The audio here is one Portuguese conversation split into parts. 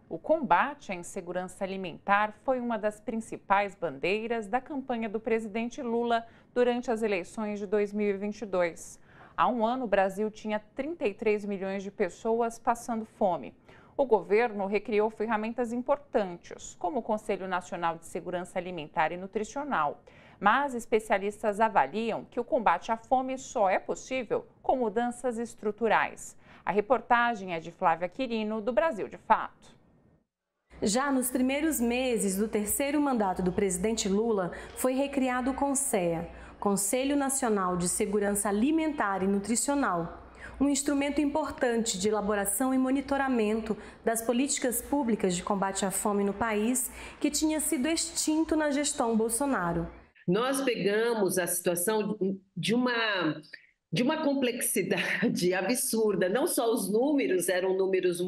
O combate à insegurança alimentar foi uma das principais bandeiras da campanha do presidente Lula durante as eleições de 2022. Há um ano, o Brasil tinha 33 milhões de pessoas passando fome. O governo recriou ferramentas importantes, como o Conselho Nacional de Segurança Alimentar e Nutricional. Mas especialistas avaliam que o combate à fome só é possível com mudanças estruturais. A reportagem é de Flávia Quirino, do Brasil de Fato. Já nos primeiros meses do terceiro mandato do presidente Lula, foi recriado o CONSEA, Conselho Nacional de Segurança Alimentar e Nutricional, um instrumento importante de elaboração e monitoramento das políticas públicas de combate à fome no país, que tinha sido extinto na gestão Bolsonaro. Nós pegamos a situação de uma complexidade absurda. Não só os números eram números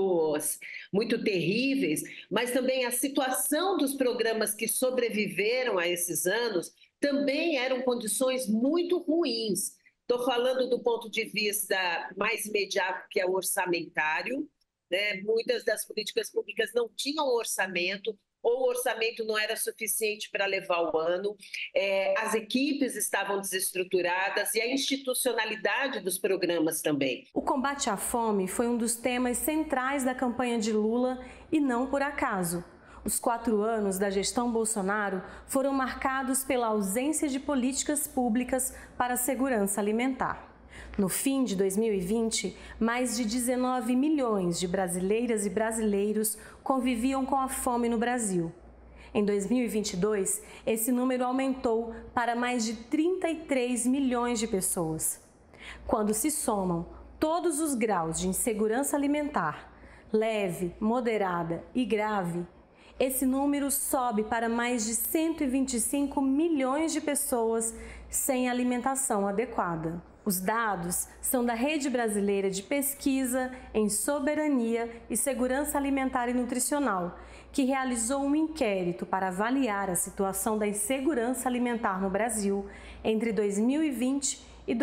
muito terríveis, mas também a situação dos programas que sobreviveram a esses anos também eram condições muito ruins. Estou falando do ponto de vista mais imediato, que é o orçamentário, né? Muitas das políticas públicas não tinham orçamento, ou o orçamento não era suficiente para levar o ano, as equipes estavam desestruturadas e a institucionalidade dos programas também. O combate à fome foi um dos temas centrais da campanha de Lula e não por acaso. Os 4 anos da gestão Bolsonaro foram marcados pela ausência de políticas públicas para a segurança alimentar. No fim de 2020, mais de 19 milhões de brasileiras e brasileiros conviviam com a fome no Brasil. Em 2022, esse número aumentou para mais de 33 milhões de pessoas. Quando se somam todos os graus de insegurança alimentar, leve, moderada e grave, esse número sobe para mais de 125 milhões de pessoas sem alimentação adequada. Os dados são da Rede Brasileira de Pesquisa em Soberania e Segurança Alimentar e Nutricional, que realizou um inquérito para avaliar a situação da insegurança alimentar no Brasil entre 2020 e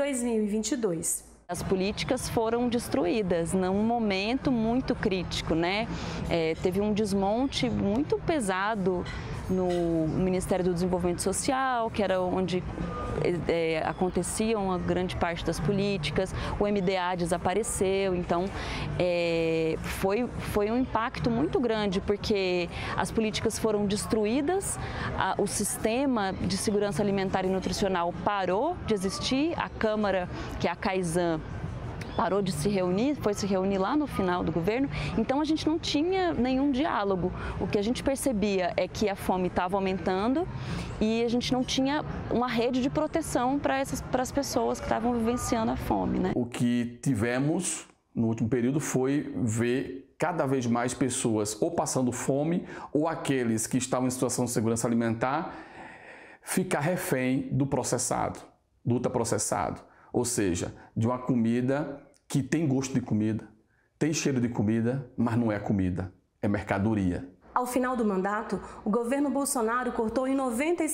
2022. As políticas foram destruídas num momento muito crítico, né? Teve um desmonte muito pesado no Ministério do Desenvolvimento Social, que era onde aconteciam a grande parte das políticas. O MDA desapareceu, então foi um impacto muito grande, porque as políticas foram destruídas, o sistema de segurança alimentar e nutricional parou de existir, a Câmara, que é a CAISAN, parou de se reunir, foi se reunir lá no final do governo, então a gente não tinha nenhum diálogo. O que a gente percebia é que a fome estava aumentando e a gente não tinha uma rede de proteção para as pessoas que estavam vivenciando a fome, né? O que tivemos no último período foi ver cada vez mais pessoas ou passando fome ou aqueles que estavam em situação de segurança alimentar ficar refém do processado, do ultraprocessado. Ou seja, de uma comida que tem gosto de comida, tem cheiro de comida, mas não é comida, é mercadoria. Ao final do mandato, o governo Bolsonaro cortou em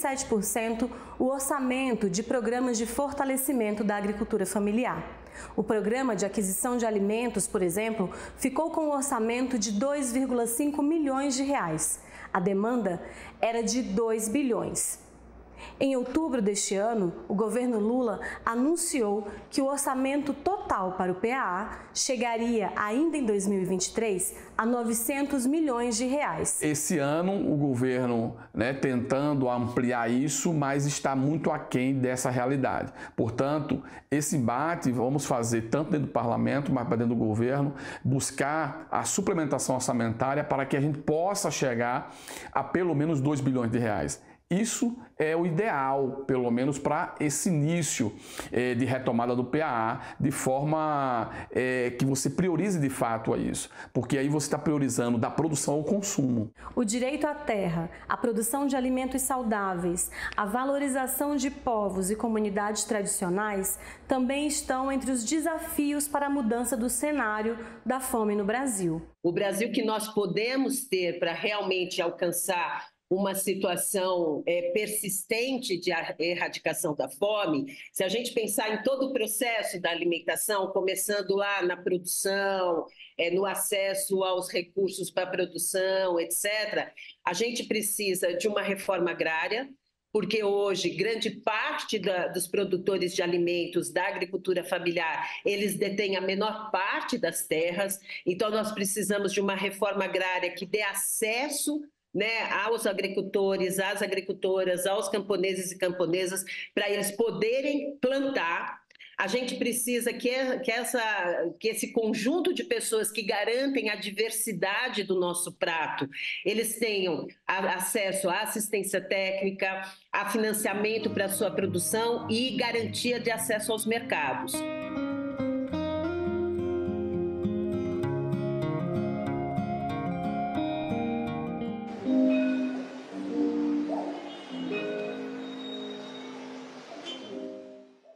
97% o orçamento de programas de fortalecimento da agricultura familiar. O programa de aquisição de alimentos, por exemplo, ficou com um orçamento de 2,5 milhões de reais. A demanda era de 2 bilhões. Em outubro deste ano, o governo Lula anunciou que o orçamento total para o PAA chegaria ainda em 2023 a 900 milhões de reais. Esse ano o governo, tentando ampliar isso, mas está muito aquém dessa realidade. Portanto, esse embate vamos fazer tanto dentro do parlamento, mas para dentro do governo, buscar a suplementação orçamentária para que a gente possa chegar a pelo menos 2 bilhões de reais. Isso é o ideal, pelo menos para esse início de retomada do PAA, de forma que você priorize de fato a isso, porque aí você está priorizando da produção ao consumo. O direito à terra, a produção de alimentos saudáveis, a valorização de povos e comunidades tradicionais também estão entre os desafios para a mudança do cenário da fome no Brasil. O Brasil que nós podemos ter para realmente alcançar uma situação persistente de erradicação da fome, se a gente pensar em todo o processo da alimentação, começando lá na produção, no acesso aos recursos para a produção, etc., a gente precisa de uma reforma agrária, porque hoje grande parte dos produtores de alimentos da agricultura familiar, eles detêm a menor parte das terras, então nós precisamos de uma reforma agrária que dê acesso, né, aos agricultores, às agricultoras, aos camponeses e camponesas, para eles poderem plantar. A gente precisa que esse conjunto de pessoas que garantem a diversidade do nosso prato, eles tenham acesso à assistência técnica, a financiamento para a sua produção e garantia de acesso aos mercados.